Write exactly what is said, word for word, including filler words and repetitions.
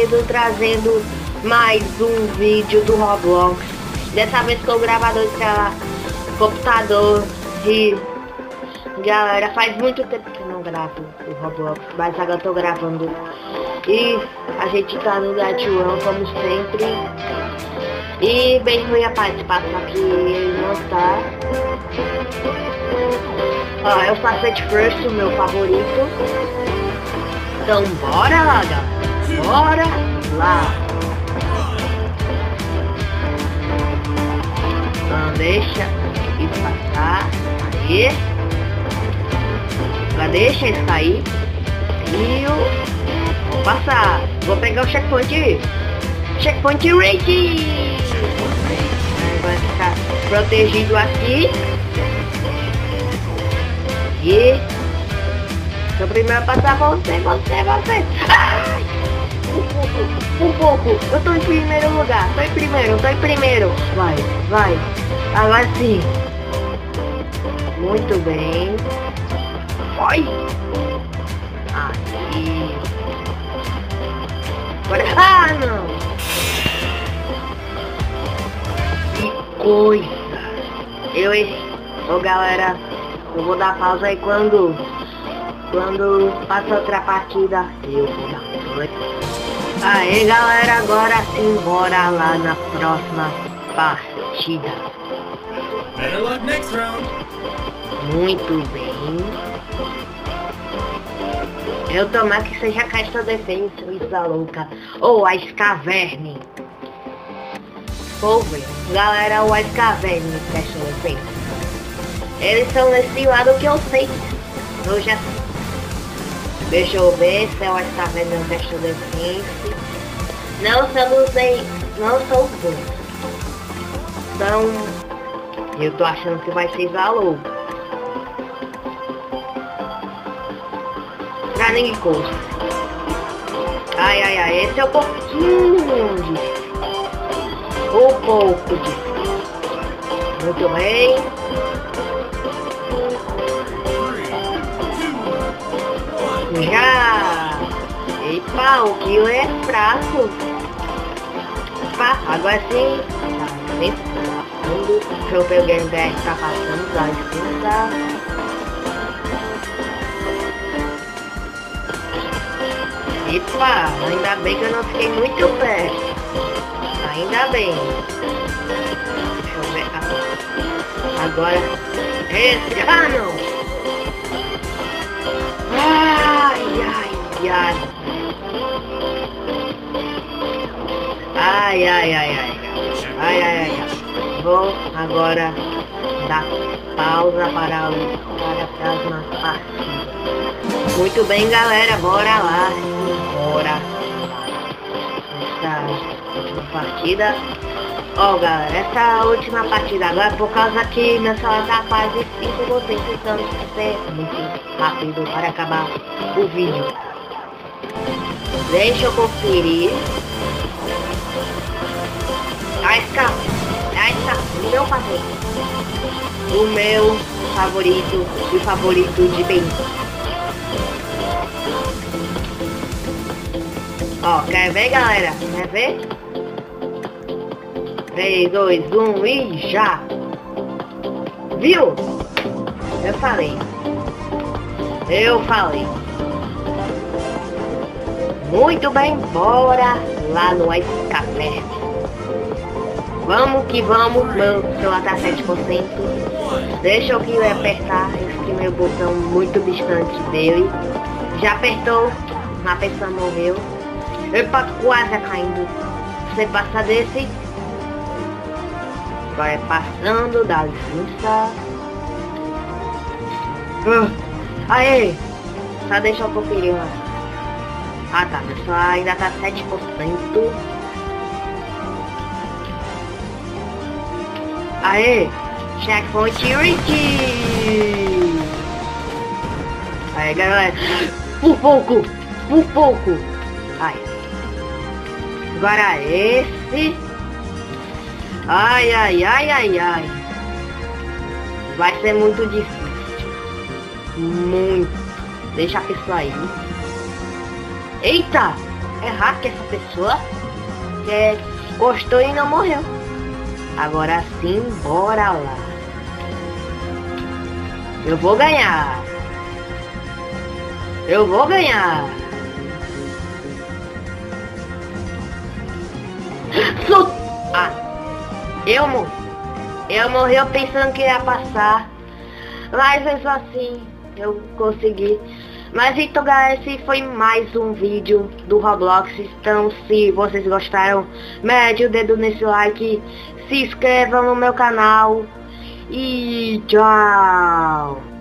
cedo, trazendo mais um vídeo do Roblox. Dessa vez com o gravador de computador. E galera, faz muito tempo que eu não gravo o Roblox, mas agora eu tô gravando. E a gente tá no Night Run como sempre. E bem ruim a participação aqui, ele não tá. Ó, é o Facet First, o meu favorito. Então bora lá, galera. Bora lá. Não deixa isso passar. Aí. Agora deixa isso cair. E eu vou passar. Vou pegar o checkpoint. Checkpoint ready. Vai ficar protegido aqui. E eu primeiro passar você, você, você. Ai! Um pouco, um pouco. Eu tô em primeiro lugar. Tô em primeiro, tô em primeiro. Vai, vai. Agora sim. Muito bem. Vai. Aí. Agora. Ah, não. Que coisa. Eu, ô galera, eu vou dar pausa aí quando. Quando passa outra partida, eu vou dar pausa. Aê galera, agora sim, bora lá na próxima partida. Better luck next round. Muito bem. Eu tomar que seja a caixa defesa, isso da louca. Ou a Scaverne. Vou ver. Galera, o Scaverne, caixa defesa. Eles são nesse lado que eu sei. Eu já sei. Deixa eu ver se eu está vendo o Caixa Defense. Não, se eu não sei. Não são os dois. Então. Eu tô achando que vai ser valor. Pra ninguém custa. Ai, ai, ai. Esse é um pouquinho difícil. Um pouco difícil. Muito bem. Já! Epa, o kill é fraco. Epa, agora sim. Tá passando. Deixa eu ver o Game Back tá passando. Dá licença. Epa, ainda bem que eu não fiquei muito perto. Ainda bem. Deixa eu ver. Agora. Esse. Ah, não! Ai, ai, ai. Ai, ai, ai, ai. Ai, ai, ai, ai. Vou agora dar pausa para o para a próxima partida. Muito bem, galera, bora lá. Bora. Essa última partida. Ó, oh, galera, essa última partida agora, por causa que minha sala tá quase cinco minutos, então ser muito rápido para acabar o vídeo. Deixa eu conferir. A escala, a escala, o meu favorito. O meu favorito e favorito de bem. Ó, quer ver, galera? Quer ver? três, dois, um e já! Viu? Eu falei. Eu falei. Muito bem, bora lá no Scaverne. Vamos que vamos, meu celular tá sete por cento. Deixa eu que apertar esse meu botão muito distante dele. Já apertou, uma pessoa morreu. Epa, quase caindo. Você passa desse. Vai passando, dá licença. Uh, aê! Só deixa eu conferir lá. Ah tá, pessoal, ainda tá sete por cento. Aê! Checkpoint ready! Aí galera, por pouco! Por pouco! Aí. Agora esse. Ai, ai, ai, ai, ai. Vai ser muito difícil. Muito. Deixa a pessoa aí. Eita! É hacker essa pessoa. Que é, gostou e não morreu. Agora sim, bora lá. Eu vou ganhar. Eu vou ganhar. Su ah, eu morri. Eu morri eu pensando que ia passar. Mas mesmo assim, eu consegui. Mas então galera, esse foi mais um vídeo do Roblox. Então se vocês gostaram, mete o dedo nesse like, se inscrevam no meu canal e tchau!